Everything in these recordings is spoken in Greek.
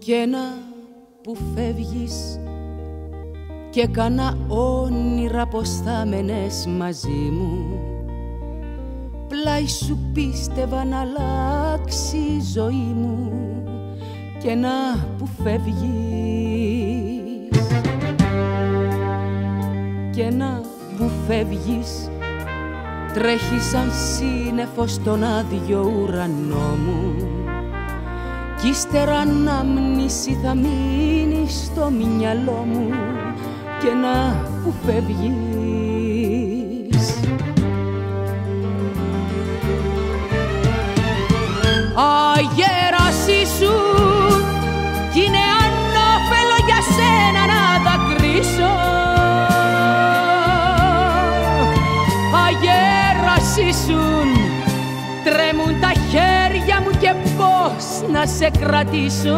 και να που φεύγεις και κάνα όνειρα πως θα μένες μαζί μου. Πλάι σου πίστευα να αλλάξει η ζωή μου και να που φεύγεις και να που φεύγεις τρέχει σαν σύννεφο στον άδειο ουρανό μου κι ύστερα ανάμνηση θα μείνει στο μυαλό μου και να που φεύγεις. Αγέρασή σου κι είναι ανώφελο για σένα να δακρύσω. Αγέρασή σου τρέμουν τα χέρια μου και πώς να σε κρατήσω.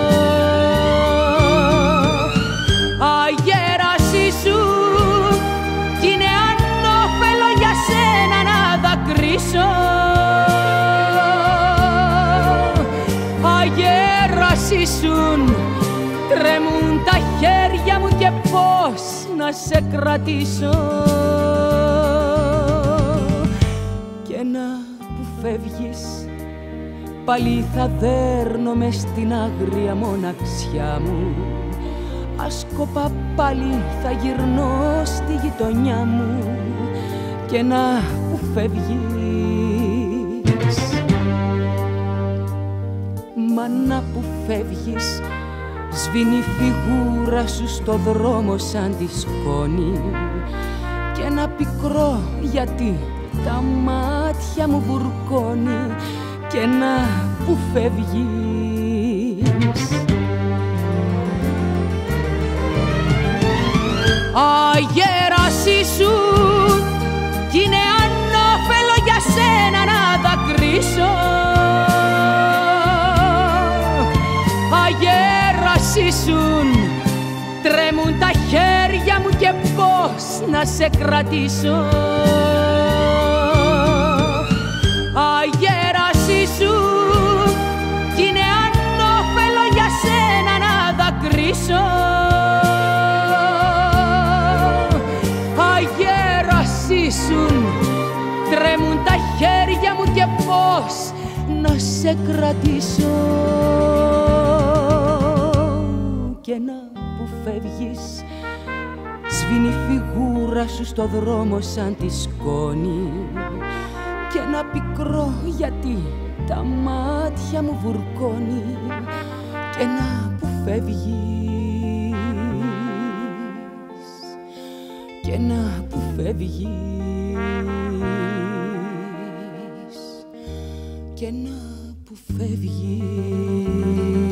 Αγέρασή σου κι είναι ανώφελο για σένα να δακρύσω. Αγέρασή σου τρέμουν τα χέρια μου και πώς να σε κρατήσω. Και να που φεύγεις πάλι θα δέρνομαι στην άγρια μοναξιά μου. Άσκοπα πάλι θα γυρνώ στη γειτονιά μου και να που φεύγεις. Μα να που φεύγεις σβήνει η φιγούρα σου στο δρόμο σαν τη σκόνη και ένα πικρό γιατί τα μάτια μου βουρκώνει και να που φεύγεις. Αγέρασή σου κι είναι ανώφελο για σένα να δακρύσω. Αγέρασή σου τρέμουν τα χέρια μου και πώς να σε κρατήσω. Αγέρασή σου κι είναι ανώφελο για σένα να δακρύσω. Αγέρασή σου τρέμουν τα χέρια μου και πώς να σε κρατήσω. Και να που φεύγεις σβήνει η φιγούρα σου στο δρόμο σαν τη σκόνη και ένα πικρό γιατί τα μάτια μου βουρκώνει και να που φεύγεις και να που φεύγεις και να που φεύγεις.